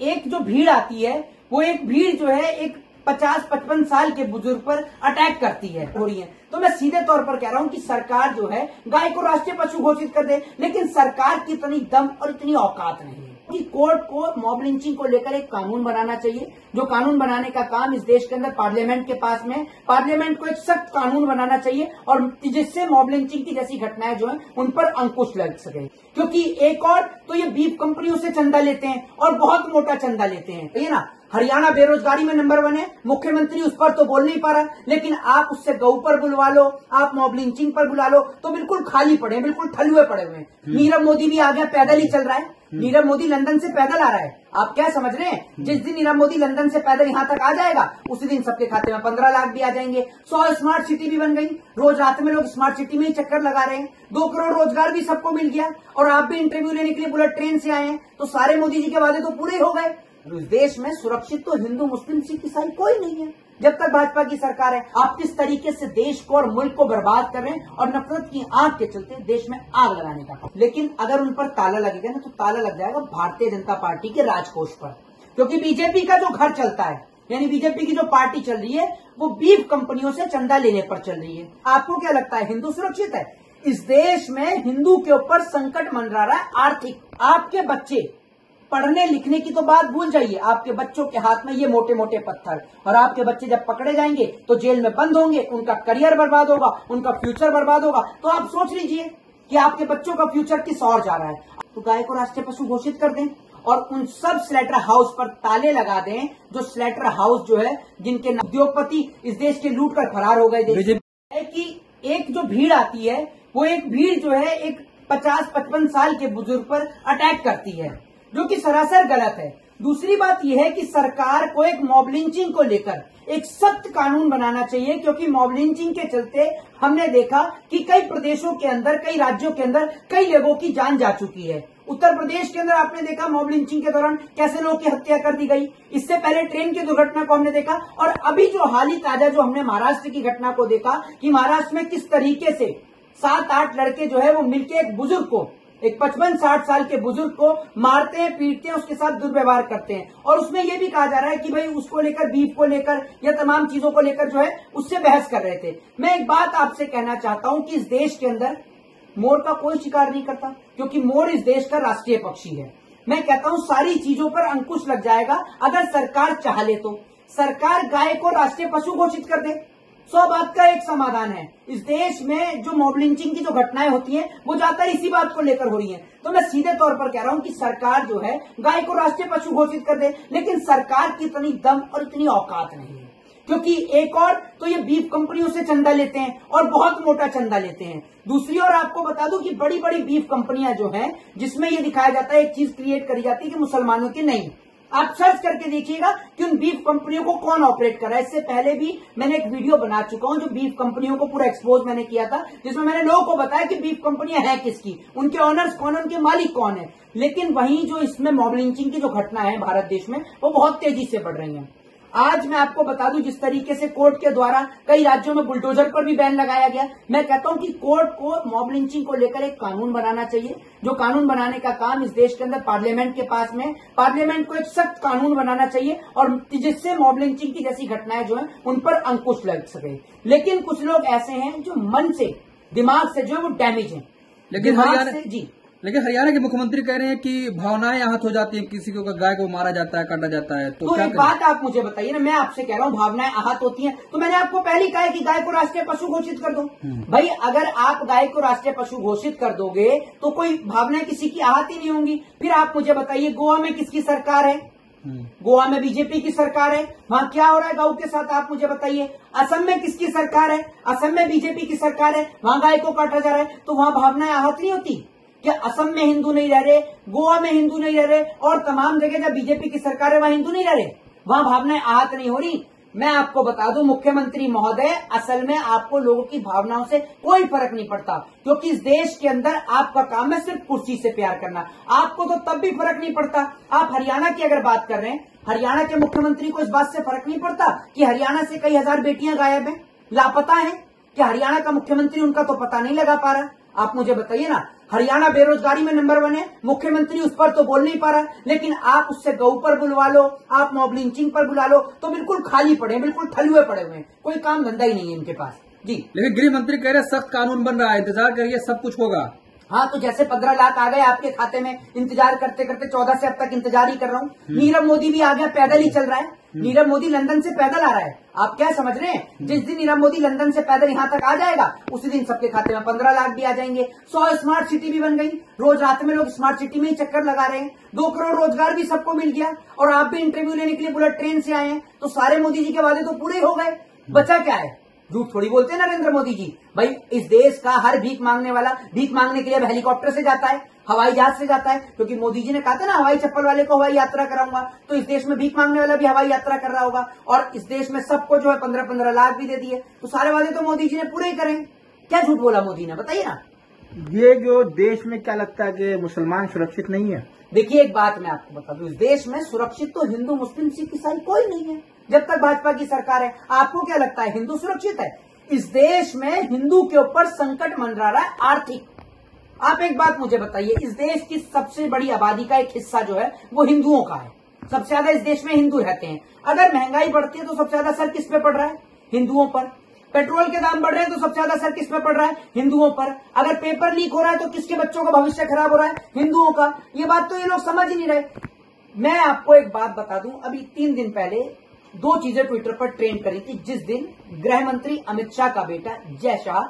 एक जो भीड़ आती है वो एक भीड़ जो है एक 50-55 साल के बुजुर्ग पर अटैक करती है हो रही है। तो मैं सीधे तौर पर कह रहा हूं कि सरकार जो है गाय को राष्ट्रीय पशु घोषित कर दे, लेकिन सरकार की इतनी दम और इतनी औकात नहीं है कि कोर्ट को मॉब लिंचिंग को लेकर एक कानून बनाना चाहिए। जो कानून बनाने का काम इस देश के अंदर पार्लियामेंट के पास में, पार्लियामेंट को एक सख्त कानून बनाना चाहिए और जिससे मॉब लिंचिंग की जैसी घटनाएं जो है उन पर अंकुश लग सके। क्योंकि एक और तो ये बीफ कंपनियों से चंदा लेते हैं और बहुत मोटा चंदा लेते हैं, ये ना। हरियाणा बेरोजगारी में नंबर 1 है, मुख्यमंत्री उस पर तो बोल नहीं पा रहा, लेकिन आप उससे गऊ पर बुलवा लो, आप मॉब लिंचिंग पर बुला लो तो बिल्कुल खाली पड़े हैं, बिल्कुल ठलुए पड़े हुए हैं। नीरव मोदी भी आ गया, पैदल ही चल रहा है। नीरव मोदी लंदन से पैदल आ रहा है। आप क्या समझ रहे हैं, जिस दिन नीरव मोदी लंदन से पैदल यहाँ तक आ जाएगा उसी दिन सबके खाते में 15 लाख भी आ जाएंगे। 100 स्मार्ट सिटी भी बन गई, रोज रात में लोग स्मार्ट सिटी में ही चक्कर लगा रहे हैं। 2 करोड़ रोजगार भी सबको मिल गया और आप भी इंटरव्यू लेने के लिए बुलेट ट्रेन से आए हैं, तो सारे मोदी जी के वादे तो पूरे हो गए। इस देश में सुरक्षित तो हिंदू मुस्लिम सिख ईसाई कोई नहीं है जब तक भाजपा की सरकार है। आप किस तरीके से देश को और मुल्क को बर्बाद कर रहे हैं और नफरत की आग के चलते देश में आग लगाने का। लेकिन अगर उन पर ताला लगेगा ना तो ताला लग जाएगा भारतीय जनता पार्टी के राजकोष पर, क्योंकि बीजेपी का जो घर चलता है, यानी बीजेपी की जो पार्टी चल रही है वो बीफ कंपनियों से चंदा लेने पर चल रही है। आपको क्या लगता है हिंदू सुरक्षित है? इस देश में हिंदू के ऊपर संकट मंडरा रहा है आर्थिक। आपके बच्चे पढ़ने लिखने की तो बात भूल जाइए, आपके बच्चों के हाथ में ये मोटे मोटे पत्थर, और आपके बच्चे जब पकड़े जाएंगे तो जेल में बंद होंगे, उनका करियर बर्बाद होगा, उनका फ्यूचर बर्बाद होगा। तो आप सोच लीजिए कि आपके बच्चों का फ्यूचर किस ओर जा रहा है। तो गाय को राष्ट्रीय पशु घोषित कर दें और उन सब स्लेटर हाउस पर ताले लगा दें जो स्लेटर हाउस जो है जिनके उद्योगपति इस देश के लूट कर फरार हो गए। है कि एक जो भीड़ आती है वो एक भीड़ जो है एक 50-55 साल के बुजुर्ग पर अटैक करती है, जो कि सरासर गलत है। दूसरी बात यह है कि सरकार को एक मॉब लिंचिंग को लेकर एक सख्त कानून बनाना चाहिए, क्योंकि मॉब लिंचिंग के चलते हमने देखा कि कई प्रदेशों के अंदर, कई राज्यों के अंदर कई लोगों की जान जा चुकी है। उत्तर प्रदेश के अंदर आपने देखा मॉब लिंचिंग के दौरान कैसे लोगों की हत्या कर दी गई। इससे पहले ट्रेन की दुर्घटना को हमने देखा, और अभी जो हाल ही ताजा जो हमने महाराष्ट्र की घटना को देखा कि महाराष्ट्र में किस तरीके से 7-8 लड़के जो है वो मिलकर एक बुजुर्ग को, एक 55-60 साल के बुजुर्ग को मारते हैं, पीटते हैं, उसके साथ दुर्व्यवहार करते हैं। और उसमें यह भी कहा जा रहा है कि भाई उसको लेकर, बीफ को लेकर या तमाम चीजों को लेकर जो है उससे बहस कर रहे थे। मैं एक बात आपसे कहना चाहता हूं कि इस देश के अंदर मोर का कोई शिकार नहीं करता, क्योंकि मोर इस देश का राष्ट्रीय पक्षी है। मैं कहता हूं सारी चीजों पर अंकुश लग जाएगा अगर सरकार चाह ले तो। सरकार गाय को राष्ट्रीय पशु घोषित कर दे, 100 बात का एक समाधान है। इस देश में जो मॉब लिंचिंग की जो घटनाएं होती हैं वो ज्यादातर इसी बात को लेकर हो रही हैं। तो मैं सीधे तौर पर कह रहा हूं कि सरकार जो है गाय को राष्ट्रीय पशु घोषित कर दे, लेकिन सरकार की इतनी दम और इतनी औकात नहीं है। क्योंकि एक और तो ये बीफ कंपनियों से चंदा लेते हैं और बहुत मोटा चंदा लेते हैं। दूसरी ओर आपको बता दूं कि बड़ी बड़ी बीफ कंपनियां जो हैं जिसमें ये दिखाया जाता है, एक चीज क्रिएट करी जाती है कि मुसलमानों की नहीं। आप सर्च करके देखिएगा कि उन बीफ कंपनियों को कौन ऑपरेट कर रहा है। इससे पहले भी मैंने एक वीडियो बना चुका हूं जो बीफ कंपनियों को पूरा एक्सपोज मैंने किया था, जिसमें मैंने लोगों को बताया कि बीफ कंपनियां हैं किसकी, उनके ऑनर्स कौन है, उनके मालिक कौन है। लेकिन वहीं जो इसमें मॉब लिंचिंग की जो घटना है भारत देश में वो बहुत तेजी से बढ़ रही है। आज मैं आपको बता दूं जिस तरीके से कोर्ट के द्वारा कई राज्यों में बुलडोजर पर भी बैन लगाया गया। मैं कहता हूं कि कोर्ट को मॉब लिंचिंग को लेकर एक कानून बनाना चाहिए। जो कानून बनाने का काम इस देश के अंदर पार्लियामेंट के पास में, पार्लियामेंट को एक सख्त कानून बनाना चाहिए और जिससे मॉब लिंचिंग की जैसी घटनाएं जो है उन पर अंकुश लग सके। लेकिन कुछ लोग ऐसे हैं जो मन से, दिमाग से जो है वो डैमेज है। लेकिन हरियाणा के मुख्यमंत्री कह रहे हैं कि भावनाएं आहत हो जाती हैं, किसी को गाय को मारा जाता है, काटा जाता है। तो एक बात आप मुझे बताइए ना, मैं आपसे कह रहा हूँ भावनाएं आहत होती हैं, तो मैंने आपको पहले ही कहा है कि गाय को राष्ट्रीय पशु घोषित कर दो। भाई अगर आप गाय को राष्ट्रीय पशु घोषित कर दोगे तो कोई भावनाएं किसी की आहत ही नहीं होंगी। फिर आप मुझे बताइए गोवा में किसकी सरकार है? गोवा में बीजेपी की सरकार है, वहां क्या हो रहा है गौ के साथ आप मुझे बताइए। असम में किसकी सरकार है? असम में बीजेपी की सरकार है, वहां गाय को काटा जा रहा है, तो वहां भावनाएं आहत नहीं होती क्या? असम में हिंदू नहीं रह रहे, गोवा में हिंदू नहीं रह रहे, और तमाम जगह जब बीजेपी की सरकार है वहां हिंदू नहीं रह रहे, वहां भावनाएं आहत नहीं हो रही। मैं आपको बता दूं मुख्यमंत्री महोदय, असल में आपको लोगों की भावनाओं से कोई फर्क नहीं पड़ता, क्योंकि इस देश के अंदर आपका काम है सिर्फ कुर्सी से प्यार करना। आपको तो तब भी फर्क नहीं पड़ता। आप हरियाणा की अगर बात कर रहे हैं, हरियाणा के मुख्यमंत्री को इस बात से फर्क नहीं पड़ता कि हरियाणा से कई हजार बेटियां गायब हैं, लापता हैं। क्या हरियाणा का मुख्यमंत्री उनका तो पता नहीं लगा पा रहा? आप मुझे बताइए ना, हरियाणा बेरोजगारी में नंबर 1 है, मुख्यमंत्री उस पर तो बोल नहीं पा रहा, लेकिन आप उससे गऊ पर बुलवा लो, आप मॉब लिंचिंग पर बुला लो, तो बिल्कुल खाली पड़े, बिल्कुल थलुए पड़े हुए हैं, कोई काम धंधा ही नहीं है इनके पास जी। लेकिन गृह मंत्री कह रहे सख्त कानून बन रहा है, इंतजार करिए सब कुछ होगा। हाँ, तो जैसे 15 लाख आ गए आपके खाते में, इंतजार करते करते 14 से अब तक इंतजार ही कर रहा हूँ। नीरव मोदी भी आ गया, पैदल ही चल रहा है। नीरव मोदी लंदन से पैदल आ रहा है। आप क्या समझ रहे हैं, जिस दिन नीरव मोदी लंदन से पैदल यहाँ तक आ जाएगा, उसी दिन सबके खाते में 15 लाख भी आ जाएंगे। 100 स्मार्ट सिटी भी बन गई, रोज रात में लोग स्मार्ट सिटी में ही चक्कर लगा रहे हैं। 2 करोड़ रोजगार भी सबको मिल गया, और आप भी इंटरव्यू लेने के लिए बुलेट ट्रेन से आए हैं, तो सारे मोदी जी के वादे तो पूरे हो गए। बचा क्या है? झूठ थोड़ी बोलते हैं नरेंद्र मोदी जी। भाई, इस देश का हर भीख मांगने वाला भीख मांगने के लिए अब हेलीकॉप्टर से जाता है, हवाई जहाज से जाता है, क्योंकि मोदी जी ने कहा था ना हवाई चप्पल वाले को हवाई यात्रा कराऊंगा, तो इस देश में भीख मांगने वाला भी हवाई यात्रा कर रहा होगा। और इस देश में सबको जो है 15-15 लाख भी दे दिए, तो सारे वादे तो मोदी जी ने पूरे ही करें। क्या झूठ बोला मोदी ने, बताइए ना। ये जो देश में क्या लगता है कि मुसलमान सुरक्षित नहीं है? देखिए, एक बात मैं आपको बता दूं, इस देश में सुरक्षित तो हिंदू, मुस्लिम, सिख, ईसाई कोई नहीं है जब तक भाजपा की सरकार है। आपको क्या लगता है हिंदू सुरक्षित है? इस देश में हिंदू के ऊपर संकट मंडरा रहा है आर्थिक। आप एक बात मुझे बताइए, इस देश की सबसे बड़ी आबादी का एक हिस्सा जो है वो हिंदुओं का है। सबसे ज्यादा इस देश में हिंदू रहते हैं। अगर महंगाई बढ़ती है तो सबसे ज्यादा असर किस पे पड़ रहा है? हिंदुओं पर। पेट्रोल के दाम बढ़ रहे हैं तो सबसे ज्यादा असर किस पे पड़ रहा है? हिंदुओं पर। अगर पेपर लीक हो रहा है तो किसके बच्चों का भविष्य खराब हो रहा है? हिंदुओं का। ये बात तो ये लोग समझ ही नहीं रहे। मैं आपको एक बात बता दूं, अभी 3 दिन पहले 2 चीजें ट्विटर पर ट्रेंड करी थी। जिस दिन गृह मंत्री अमित शाह का बेटा जय शाह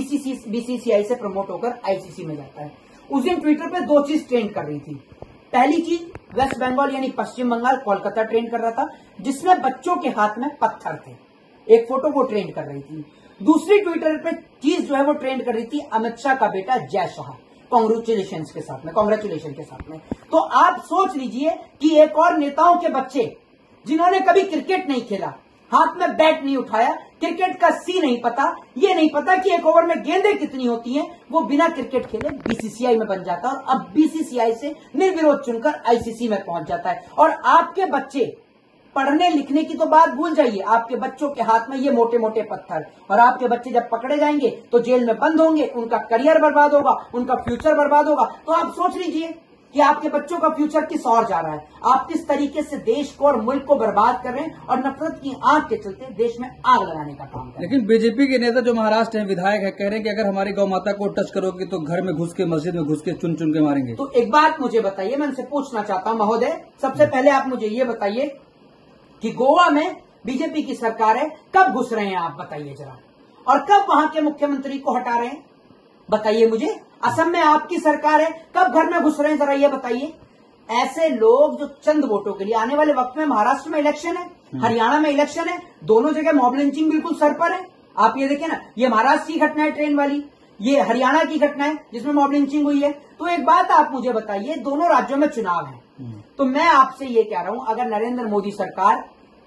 बीसीसीआई से प्रमोट होकर आईसीसी में जाता है, उस दिन ट्विटर पे 2 चीज ट्रेंड कर रही थी। पहली चीज, वेस्ट बंगाल यानी पश्चिम बंगाल, कोलकाता ट्रेंड कर रहा था, जिसमें बच्चों के हाथ में पत्थर थे। एक फोटो वो ट्रेंड कर रही थी। दूसरी ट्विटर पे चीज जो है वो ट्रेंड कर रही थी अमित शाह का बेटा जय शाह, कांग्रेचुलेशन के साथ में। तो आप सोच लीजिए कि एक और नेताओं के बच्चे जिन्होंने कभी क्रिकेट नहीं खेला, हाथ में बैट नहीं उठाया, क्रिकेट का सी नहीं पता, ये नहीं पता कि एक ओवर में गेंदें कितनी होती हैं, वो बिना क्रिकेट खेले बीसीसीआई में बन जाता है, और अब बीसीसीआई से निर्विरोध चुनकर आईसीसी में पहुंच जाता है। और आपके बच्चे, पढ़ने लिखने की तो बात भूल जाइए, आपके बच्चों के हाथ में ये मोटे मोटे पत्थर, और आपके बच्चे जब पकड़े जाएंगे तो जेल में बंद होंगे, उनका करियर बर्बाद होगा, उनका फ्यूचर बर्बाद होगा। तो आप सोच लीजिए कि आपके बच्चों का फ्यूचर किस ओर जा रहा है। आप किस तरीके से देश को और मुल्क को बर्बाद कर रहे हैं, और नफरत की आग के चलते देश में आग लगाने का काम कर रहे हैं। लेकिन बीजेपी के नेता जो महाराष्ट्र हैं, विधायक है, कह रहे हैं कि अगर हमारी गौ माता को टच करोगे तो घर में घुस के, मस्जिद में घुस के चुन चुन के मारेंगे। तो एक बात मुझे बताइए, मैं उनसे पूछना चाहता हूं महोदय, सबसे पहले आप मुझे ये बताइए कि गोवा में बीजेपी की सरकार है, कब घुस रहे हैं आप बताइए जरा, और कब वहां के मुख्यमंत्री को हटा रहे हैं बताइए मुझे। असम में आपकी सरकार है, कब घर में घुस रहे हैं जरा ये बताइए। ऐसे लोग जो चंद वोटों के लिए, आने वाले वक्त में महाराष्ट्र में इलेक्शन है, हरियाणा में इलेक्शन है, दोनों जगह मॉब लिंचिंग बिल्कुल सर पर है। आप ये देखिए ना, ये महाराष्ट्र की घटना है ट्रेन वाली, ये हरियाणा की घटना है जिसमें मॉब लिंचिंग हुई है। तो एक बात आप मुझे बताइए, दोनों राज्यों में चुनाव है, तो मैं आपसे ये कह रहा हूं, अगर नरेंद्र मोदी सरकार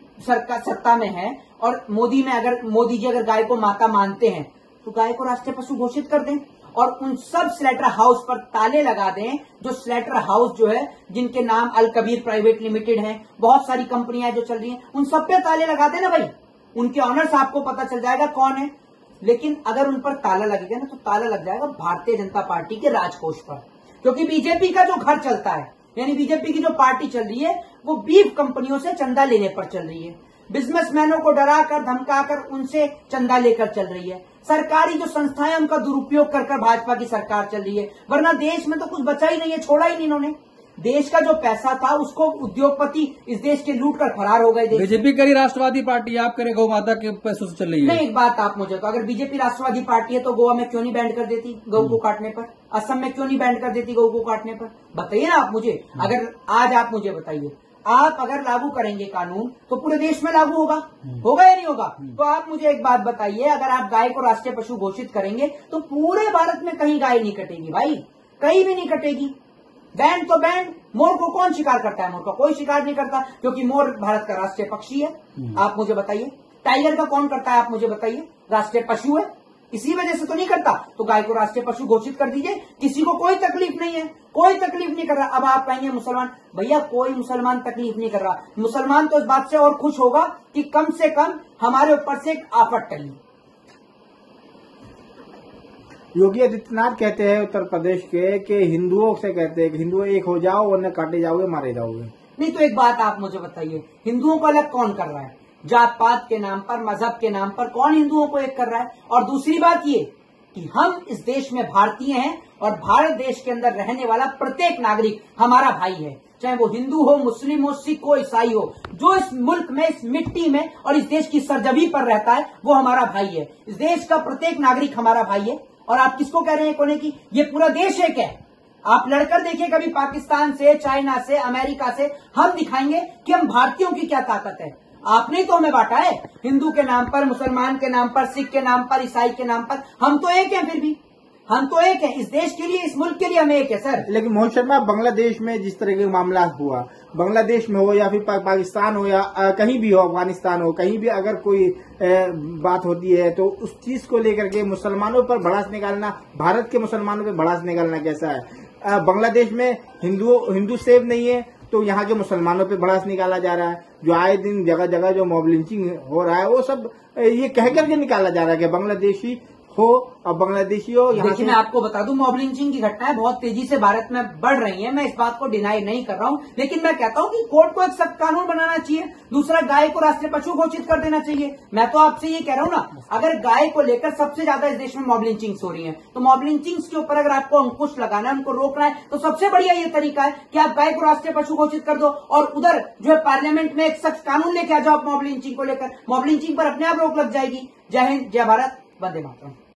सत्ता में है, और मोदी जी अगर गाय को माता मानते हैं, तो गाय को राष्ट्रीय पशु घोषित कर दें, और उन सब स्लेटर हाउस पर ताले लगा दें, जो स्लेटर हाउस जो है, जिनके नाम अल कबीर प्राइवेट लिमिटेड है, बहुत सारी कंपनियां जो चल रही हैं, उन सब पे ताले लगा दें ना भाई, उनके ऑनर्स आपको पता चल जाएगा कौन है। लेकिन अगर उन पर ताला लगेगा ना, तो ताला लग जाएगा भारतीय जनता पार्टी के राजकोष पर, क्योंकि बीजेपी का जो घर चलता है, यानी बीजेपी की जो पार्टी चल रही है, वो बीफ कंपनियों से चंदा लेने पर चल रही है, बिजनेसमैनों को डराकर धमकाकर उनसे चंदा लेकर चल रही है, सरकारी जो संस्थाएं उनका दुरुपयोग कर भाजपा की सरकार चल रही है। वरना देश में तो कुछ बचा ही नहीं है, छोड़ा ही नहीं इन्होंने। देश का जो पैसा था उसको उद्योगपति इस देश के लूट कर फरार हो गए। बीजेपी करी राष्ट्रवादी पार्टी, आप करें गौ माता के पैसों से चल रही है। नहीं, एक बात आप मुझे तो, अगर बीजेपी राष्ट्रवादी पार्टी है तो गोवा में क्यों नहीं बैंड कर देती गौ को काटने पर? असम में क्यों नहीं बैंड कर देती गौ को काटने पर? बताइए ना आप मुझे। अगर आज आप मुझे बताइए, आप अगर लागू करेंगे कानून तो पूरे देश में लागू होगा या नहीं होगा? तो आप मुझे एक बात बताइए, अगर आप गाय को राष्ट्रीय पशु घोषित करेंगे तो पूरे भारत में कहीं गाय नहीं कटेगी भाई, कहीं भी नहीं कटेगी। बैंड तो बैंड, मोर को कौन शिकार करता है? मोर का कोई शिकार नहीं करता, क्योंकि मोर भारत का राष्ट्रीय पक्षी है। आप मुझे बताइए, टाइगर का कौन करता है? आप मुझे बताइए, राष्ट्रीय पशु है, इसी वजह से तो नहीं करता। तो गाय को राष्ट्रीय पशु घोषित कर दीजिए, किसी को कोई तकलीफ नहीं है, कोई तकलीफ नहीं कर रहा। अब आप कहेंगे मुसलमान, भैया कोई मुसलमान तकलीफ नहीं कर रहा। मुसलमान तो इस बात से और खुश होगा कि कम से कम हमारे ऊपर से एक आफत टली। योगी आदित्यनाथ कहते हैं उत्तर प्रदेश के कि हिंदुओं से कहते हैं कि हिंदुओं एक हो जाओ वरना काटे जाओगे मारे जाओगे। नहीं तो एक बात आप मुझे बताइए, हिंदुओं को अलग कौन कर रहा है? जात पात के नाम पर, मजहब के नाम पर कौन हिंदुओं को एक कर रहा है? और दूसरी बात ये कि हम इस देश में भारतीय हैं और भारत देश के अंदर रहने वाला प्रत्येक नागरिक हमारा भाई है, चाहे वो हिंदू हो, मुस्लिम हो, सिख हो, ईसाई हो। जो इस मुल्क में, इस मिट्टी में और इस देश की सरजमी पर रहता है वो हमारा भाई है। इस देश का प्रत्येक नागरिक हमारा भाई है। और आप किसको कह रहे हैं कोने की? ये पूरा देश एक है। आप लड़कर देखिए कभी पाकिस्तान से, चाइना से, अमेरिका से, हम दिखाएंगे कि हम भारतीयों की क्या ताकत है। आपने तो हमें बांटा है हिंदू के नाम पर, मुसलमान के नाम पर, सिख के नाम पर, ईसाई के नाम पर। हम तो एक हैं, फिर भी हम तो एक है। इस देश के लिए, इस मुल्क के लिए हम एक है सर। लेकिन मोहित शर्मा, बांग्लादेश में जिस तरह के मामला हुआ, बांग्लादेश में हो या फिर पाकिस्तान हो या कहीं भी हो, अफगानिस्तान हो, कहीं भी अगर कोई बात होती है तो उस चीज को लेकर के मुसलमानों पर भड़ास निकालना, भारत के मुसलमानों पर भड़ास निकालना कैसा है? बांग्लादेश में हिंदू सेफ नहीं है तो यहाँ के मुसलमानों पे भड़ास निकाला जा रहा है। जो आए दिन जगह जगह जो मॉब लिंचिंग हो रहा है वो सब ये कह करके निकाला जा रहा है कि बांग्लादेशी हो और बांग्लादेशी हो। देखिए मैं आपको बता दूं, मॉब लिंचिंग की घटनाएं बहुत तेजी से भारत में बढ़ रही हैं। मैं इस बात को डिनाई नहीं कर रहा हूं, लेकिन मैं कहता हूं कि कोर्ट को एक सख्त कानून बनाना चाहिए। दूसरा, गाय को राष्ट्रीय पशु घोषित कर देना चाहिए। मैं तो आपसे ये कह रहा हूं ना, अगर गाय को लेकर सबसे ज्यादा इस देश में मॉब लिंचिंग्स हो रही हैं, तो मॉब लिंचिंग्स के ऊपर अगर आपको अंकुश लगाना है, उनको रोकना है, तो सबसे बढ़िया ये तरीका है कि आप गाय को राष्ट्रीय पशु घोषित कर दो और उधर जो है पार्लियामेंट में एक सख्त कानून लेके आ जाओ मॉब लिंचिंग को लेकर। मॉब लिंचिंग पर अपने आप रोक लग जाएगी। जय हिंद, जय भारत, वंदे मातरम।